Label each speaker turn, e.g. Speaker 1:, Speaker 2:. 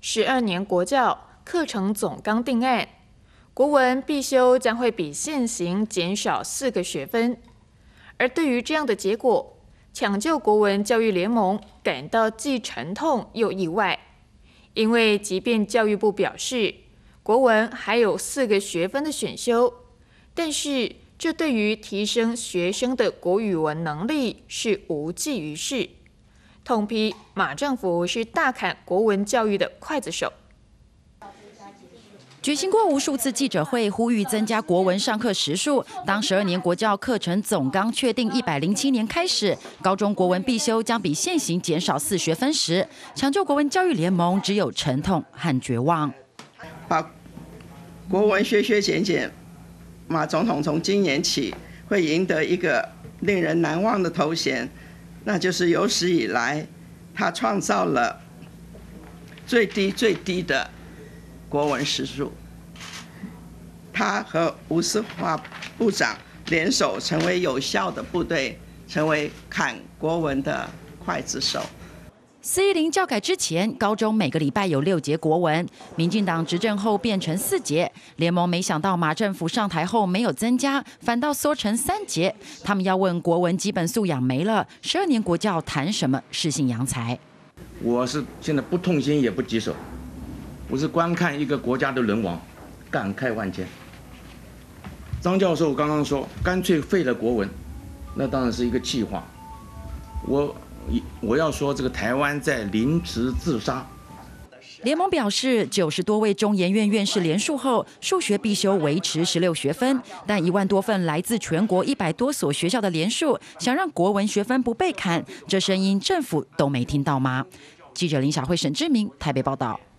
Speaker 1: 12年国教课程总纲定案，国文必修将会比现行减少4个学分。而对于这样的结果，抢救国文教育联盟感到既沉痛又意外，因为即便教育部表示国文还有4个学分的选修，但是这对于提升学生的国语文能力是无济于事。痛批马政府是大砍国文教育的刽子手。
Speaker 2: 举行过无数次记者会，呼吁增加国文上课时数。当12年国教课程总纲确定107年开始，高中国文必修将比现行减少4学分时，抢救国文教育联盟只有沉痛和绝望。
Speaker 3: 把国文削减减，马总统从今年起会赢得一个令人难忘的头衔，那就是有史以来他创造了最低的国文时数。他和吴思华部长联手成为有效的部队，成为砍国文的刽子手。
Speaker 2: 410教改之前，高中每个礼拜有6节国文，民进党执政后变成4节。联盟没想到马政府上台后没有增加，反倒缩成3节。他们要问国文基本素养没了，12年国教谈什么适性扬才？
Speaker 4: 我是现在不痛心也不棘手，我是观看一个国家的沦亡，感慨万千。张教授刚刚说干脆废了国文，那当然是一个气话。我要说这个台湾在凌迟自杀。
Speaker 2: 联盟表示，90多位中研院院士联署后，数学必修维持16学分，但1万多份来自全国100多所学校的联署，想让国文学分不被砍，这声音政府都没听到吗？记者林小慧、沈志明台北报道。